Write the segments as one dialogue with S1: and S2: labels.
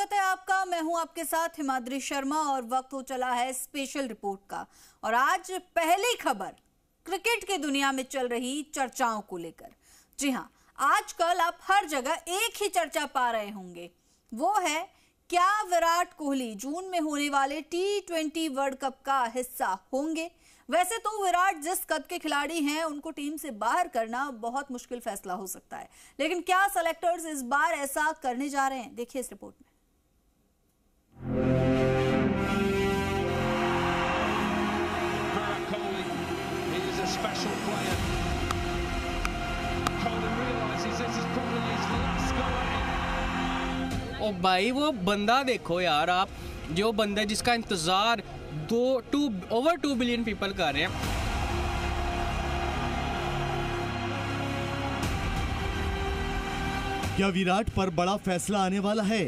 S1: स्वागत है आपका। मैं हूं आपके साथ हिमाद्री शर्मा और वक्त हो चला है स्पेशल रिपोर्ट का। और आज पहली खबर क्रिकेट की दुनिया में चल रही चर्चाओं को लेकर। जी हां, आजकल आप हर जगह एक ही चर्चा पा रहे होंगे, वो है क्या विराट कोहली जून में होने वाले T20 वर्ल्ड कप का हिस्सा होंगे। वैसे तो विराट जिस कद के खिलाड़ी हैं उनको टीम से बाहर करना बहुत मुश्किल फैसला हो सकता है, लेकिन क्या सेलेक्टर्स इस बार ऐसा करने जा रहे हैं, देखिए इस रिपोर्ट में।
S2: ओ भाई वो बंदा देखो यार आप, जो बंदा जिसका इंतजार ओवर 2 बिलियन पीपल कर रहे हैं।
S3: क्या विराट पर बड़ा फैसला आने वाला है?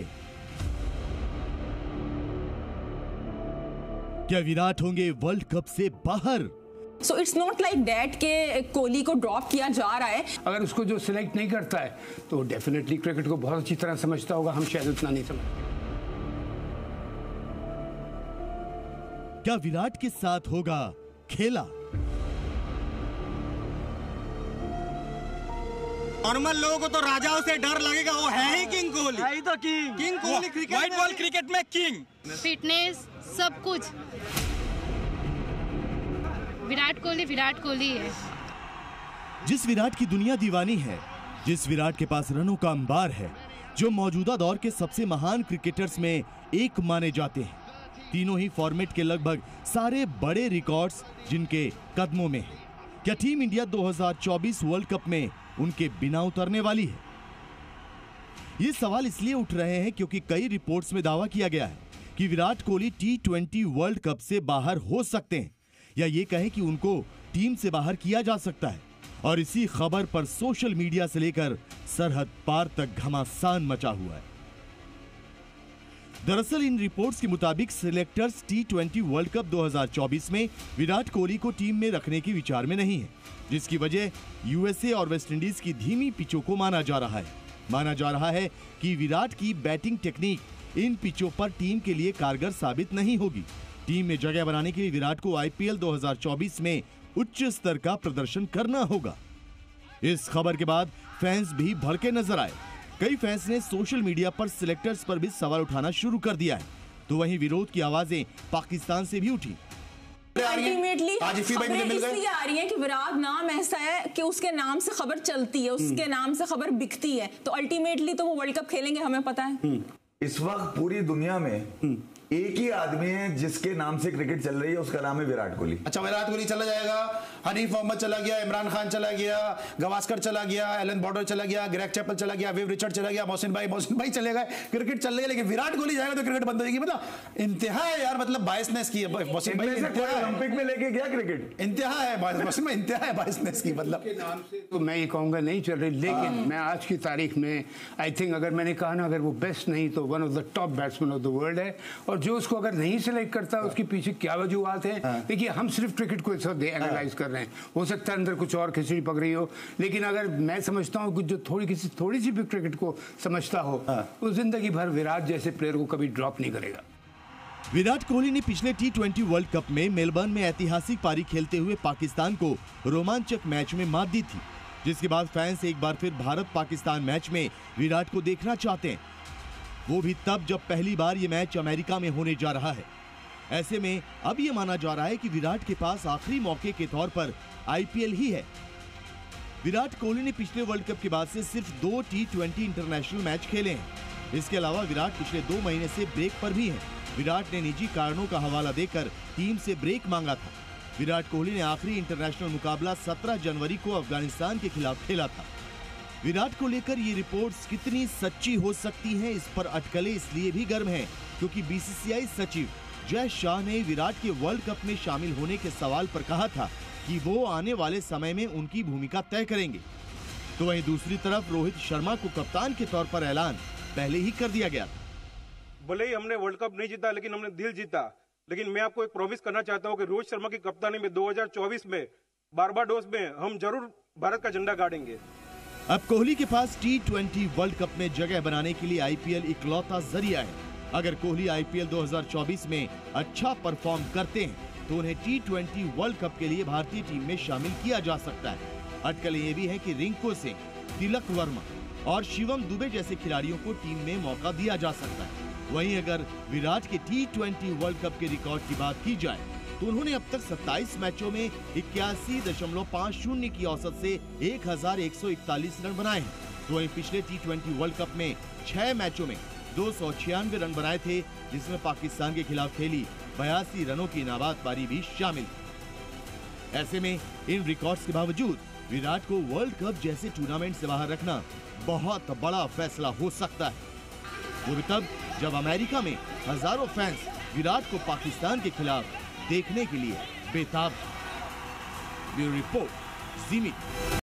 S3: क्या विराट होंगे वर्ल्ड कप से बाहर?
S4: So it's not like that के कोहली को ड्रॉप किया जा रहा है।
S5: अगर उसको जो सिलेक्ट नहीं करता है तो डेफिनेटली क्रिकेट को बहुत अच्छी तरह समझता होगा, हम शायद उतना नहीं समझते।
S3: क्या विराट के साथ होगा खेला?
S6: नॉर्मल लोगों को तो राजाओं से डर लगेगा, वो है ही किंग कोहली। है ही तो king Kohli cricket, white ball cricket में किंग।
S7: फिटनेस सब कुछ विराट कोहली है।
S3: जिस विराट की दुनिया दीवानी है, जिस विराट के पास रनों का अंबार है, जो मौजूदा दौर के सबसे महान क्रिकेटर्स में एक माने जाते हैं, तीनों ही फॉर्मेट के लगभग सारे बड़े रिकॉर्ड्स जिनके कदमों में हैं, क्या टीम इंडिया 2024 वर्ल्ड कप में उनके बिना उतरने वाली है? ये सवाल इसलिए उठ रहे हैं क्योंकि कई रिपोर्ट्स में दावा किया गया है कि Virat Kohli T20 world cup से बाहर हो सकते हैं, या ये कहें कि उनको टीम से बाहर किया जा सकता है। और इसी खबर पर सोशल मीडिया से लेकर सरहद पार तक घमासान मचा हुआ है। दरअसल इन रिपोर्ट्स के मुताबिक सिलेक्टर्स T20 वर्ल्ड कप 2024 में विराट कोहली को टीम में रखने के विचार में नहीं है, जिसकी वजह USA और वेस्टइंडीज की धीमी पिचों को माना जा रहा है। माना जा रहा है कि विराट की बैटिंग टेक्निक इन पिचों पर टीम के लिए कारगर साबित नहीं होगी। टीम में जगह बनाने के लिए विराट को IPL 2024 में उच्च स्तर का प्रदर्शन करना होगा। इस खबर के बाद फैंस भी भड़के नजर आए। कई फैंस ने सोशल मीडिया पर सिलेक्टर्स पर भी सवाल उठाना शुरू कर दिया है, तो वहीं विरोध की आवाजें पाकिस्तान से भी उठी।
S4: अल्टीमेटली खबरें इसलिए आ रही है कि विराट नाम ऐसा है कि उसके नाम से खबर चलती है, उसके नाम से खबर बिकती है, तो अल्टीमेटली तो वो वर्ल्ड कप खेलेंगे, हमें पता है।
S8: इस वक्त पूरी दुनिया में एक ही आदमी है जिसके नाम से क्रिकेट चल रही है, उसका नाम है विराट कोहली।
S9: अच्छा, विराट कोहली चला जाएगा, हनीफ मोहम्मद चला गया, इमरान खान चला गया, गवास्कर चला गया, एलन बॉर्डर चला गया, ग्रेग चैपल चला गया, विव रिचर्ड चला गया, मोहसिन भाई चले गए, क्रिकेट चल रही है, लेकिन विराट कोहली जाएगा तो क्रिकेट बंद हो जाएगी। मतलब इंतहा है यार, मतलब बायसनेस की है। मोहसिन भाई
S8: ओलंपिक में लेके गया क्रिकेट,
S9: इंतहा है मोहसिन भाई, इंतहा है बायसनेस की। मतलब
S5: के नाम से तो मैं ये कहूंगा नहीं चल रही, लेकिन मैं आज की तारीख में आई थिंक अगर मैंने कहा ना, अगर वो बेस्ट नहीं तो one of the top batsman of the world है। और जो उसको अगर नहीं सिलेक्ट करता उसके पीछे क्या वजूहत है। देखिए, हम सिर्फ क्रिकेट को एनालाइज कर रहे हैं, हो सकता है अंदर कुछ और खिचड़ी पक रही हो, लेकिन अगर मैं समझता हूँ कि जो थोड़ी सी भी क्रिकेट को समझता हो, वो जिंदगी भर विराट जैसे प्लेयर को कभी ड्रॉप नहीं करेगा।
S3: विराट कोहली ने पिछले T20 वर्ल्ड कप में मेलबर्न में ऐतिहासिक पारी खेलते हुए पाकिस्तान को रोमांचक मैच में मात दी थी, जिसके बाद फैंस एक बार फिर भारत पाकिस्तान मैच में विराट को देखना चाहते हैं, वो भी तब जब पहली बार ये मैच अमेरिका में होने जा रहा है। ऐसे में अब ये माना जा रहा है कि विराट के पास आखिरी मौके के तौर पर IPL ही है। विराट कोहली ने पिछले वर्ल्ड कप के बाद से सिर्फ 2 T20 इंटरनेशनल मैच खेले हैं। इसके अलावा विराट पिछले 2 महीने से ब्रेक पर भी हैं। विराट ने निजी कारणों का हवाला देकर टीम से ब्रेक मांगा था। विराट कोहली ने आखिरी इंटरनेशनल मुकाबला 17 जनवरी को अफगानिस्तान के खिलाफ खेला था। विराट को लेकर ये रिपोर्ट्स कितनी सच्ची हो सकती हैं, इस पर अटकलें इसलिए भी गर्म हैं क्योंकि BCCI सचिव जय शाह ने विराट के वर्ल्ड कप में शामिल होने के सवाल पर कहा था कि वो आने वाले समय में उनकी भूमिका तय करेंगे। तो वहीं दूसरी तरफ रोहित शर्मा को कप्तान के तौर पर ऐलान पहले ही कर दिया गया था।
S10: भले ही हमने वर्ल्ड कप नहीं जीता, लेकिन हमने दिल जीता। लेकिन मैं आपको एक प्रॉमिस करना चाहता हूं कि रोहित शर्मा की कप्तानी में 2024 में बारबाडोस में हम जरूर भारत का झंडा गाड़ेंगे।
S3: अब कोहली के पास T20 वर्ल्ड कप में जगह बनाने के लिए IPL इकलौता जरिया है। अगर कोहली आईपीएल 2024 में अच्छा परफॉर्म करते हैं तो उन्हें T20 वर्ल्ड कप के लिए भारतीय टीम में शामिल किया जा सकता है। अटकल ये भी है कि रिंकू सिंह, तिलक वर्मा और शिवम दुबे जैसे खिलाड़ियों को टीम में मौका दिया जा सकता है। वहीं अगर विराट के T20 वर्ल्ड कप के रिकॉर्ड की बात की जाए तो उन्होंने अब तक 27 मैचों में 81.50 की औसत से 1141 रन बनाए हैं। तो वहीं पिछले T20 वर्ल्ड कप में 6 मैचों में 296 रन बनाए थे, जिसमें पाकिस्तान के खिलाफ खेली 82 रनों की नाबाद पारी भी शामिल थी। ऐसे में इन रिकॉर्ड्स के बावजूद विराट को वर्ल्ड कप जैसे टूर्नामेंट से बाहर रखना बहुत बड़ा फैसला हो सकता है। वो भी तब जब अमेरिका में हजारों फैंस विराट को पाकिस्तान के खिलाफ देखने के लिए बेताब हैं। Bureau report, Zee media.